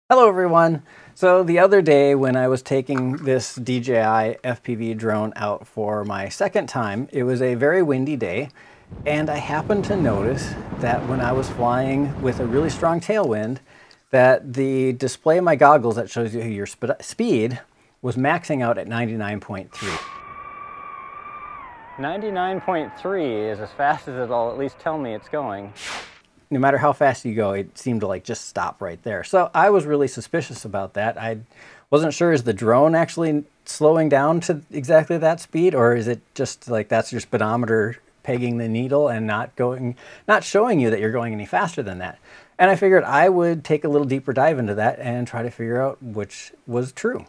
Hello everyone! So the other day when I was taking this DJI FPV drone out for my second time, it was a very windy day, and I happened to notice that when I was flying with a really strong tailwind, that the display of my goggles that shows you your speed was maxing out at 99.3. 99.3 is as fast as it'll at least tell me it's going. No matter how fast you go, it seemed to just stop right there. So I was really suspicious about that. I wasn't sure, is the drone actually slowing down to exactly that speed, or is it just that's your speedometer pegging the needle and not showing you that you're going any faster than that? And I figured I would take a little deeper dive into that and try to figure out which was true.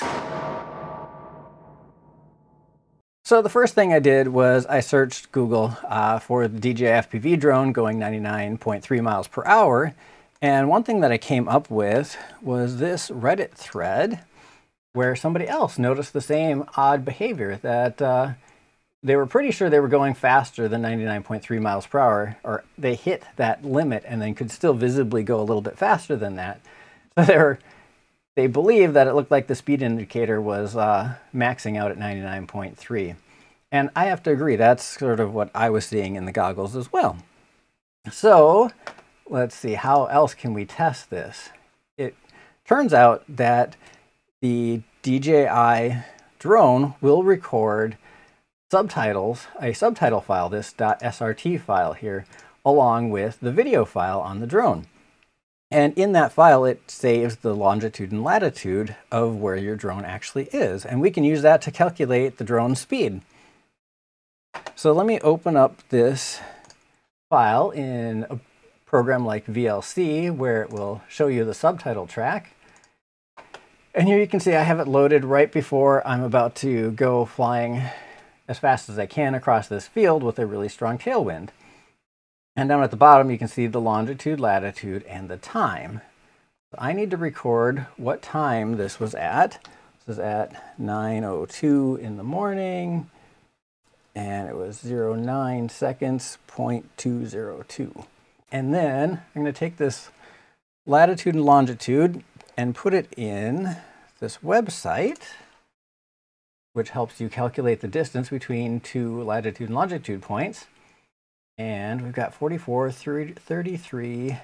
So the first thing I did was I searched Google for the DJI FPV drone going 99.3 miles per hour. And one thing that I came up with was this Reddit thread where somebody else noticed the same odd behavior, that they were pretty sure they were going faster than 99.3 miles per hour, or they hit that limit and then could still visibly go a little bit faster than that. So they believed that it looked like the speed indicator was maxing out at 99.3. And I have to agree, that's sort of what I was seeing in the goggles as well. So let's see, how else can we test this? It turns out that the DJI drone will record subtitles, a subtitle file, this .srt file here, along with the video file on the drone. And in that file, it saves the longitude and latitude of where your drone actually is. And we can use that to calculate the drone's speed. So let me open up this file in a program like VLC, where it will show you the subtitle track. And here you can see I have it loaded right before I'm about to go flying as fast as I can across this field with a really strong tailwind. And down at the bottom, you can see the longitude, latitude, and the time. So I need to record what time this was at. This is at 9:02 in the morning, and it was 09 seconds, 0.202. And then I'm going to take this latitude and longitude and put it in this website, which helps you calculate the distance between two latitude and longitude points. And we've got 44, 33,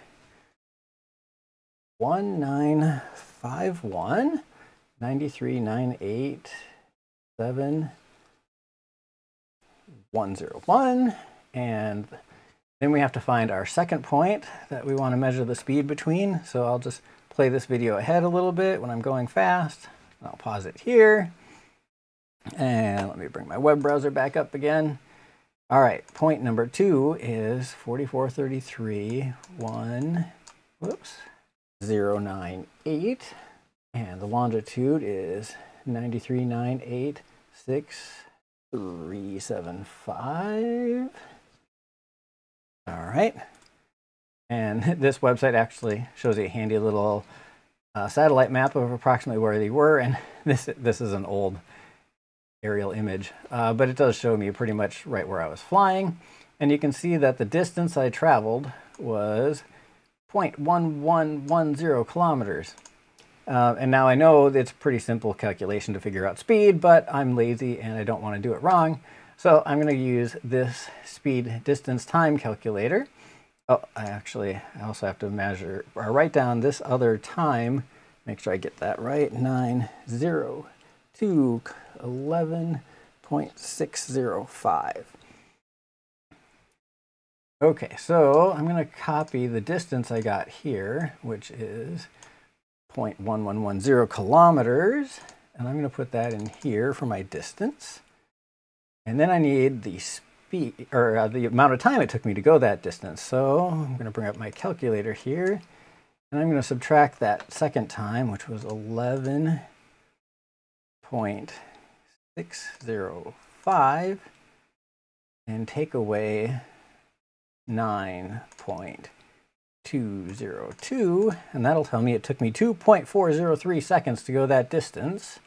1951, 93, 98, 7, 101. And then we have to find our second point that we want to measure the speed between. So I'll just play this video ahead a little bit when I'm going fast. I'll pause it here. And let me bring my web browser back up again. All right, point number 2 is 4433, 098, and the longitude is 93,986,375. All right, and this website actually shows a handy little satellite map of approximately where they were, and this is an old aerial image, but it does show me pretty much right where I was flying. And you can see that the distance I traveled was 0.1110 kilometers. And now I know it's a pretty simple calculation to figure out speed, but I'm lazy and I don't want to do it wrong. So I'm going to use this speed distance time calculator. Oh, I also have to measure or write down this other time. Make sure I get that right. 902 11.605. Okay, so I'm going to copy the distance I got here, which is 0.1110 kilometers, and I'm going to put that in here for my distance. And then I need the speed, or the amount of time it took me to go that distance. So I'm going to bring up my calculator here, and I'm going to subtract that second time, which was 11.605, and take away 9.202, and that'll tell me it took me 2.403 seconds to go that distance.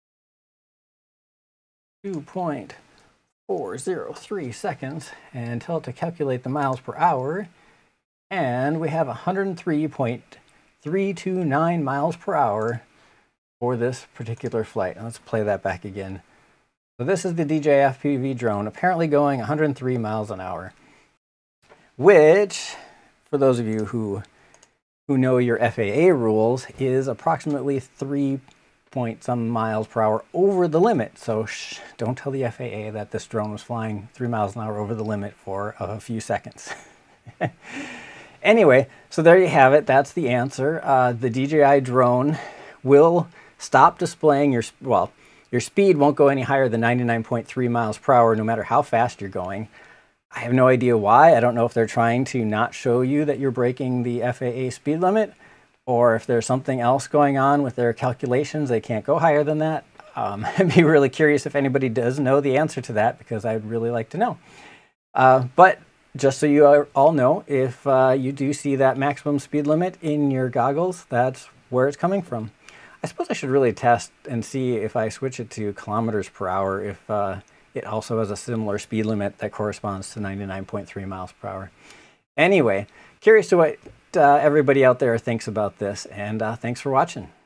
2.403 seconds, and tell it to calculate the miles per hour, and we have 103.3 1.329 miles per hour for this particular flight. Let's play that back again. So this is the DJI FPV drone, apparently going 103 miles an hour, which, for those of you who know your FAA rules, is approximately 3 point some miles per hour over the limit. So don't tell the FAA that this drone was flying 3 miles an hour over the limit for a few seconds. Anyway, so there you have it. That's the answer. The DJI drone will stop displaying your speed won't go any higher than 99.3 miles per hour no matter how fast you're going. I have no idea why. I don't know if they're trying to not show you that you're breaking the FAA speed limit, or if there's something else going on with their calculations. They can't go higher than that. I'd be really curious if anybody does know the answer to that, because I'd really like to know. But just so you all know, if you do see that maximum speed limit in your goggles, that's where it's coming from. I suppose I should really test and see if I switch it to kilometers per hour, if it also has a similar speed limit that corresponds to 99.3 miles per hour. Anyway, curious to what everybody out there thinks about this, and thanks for watching.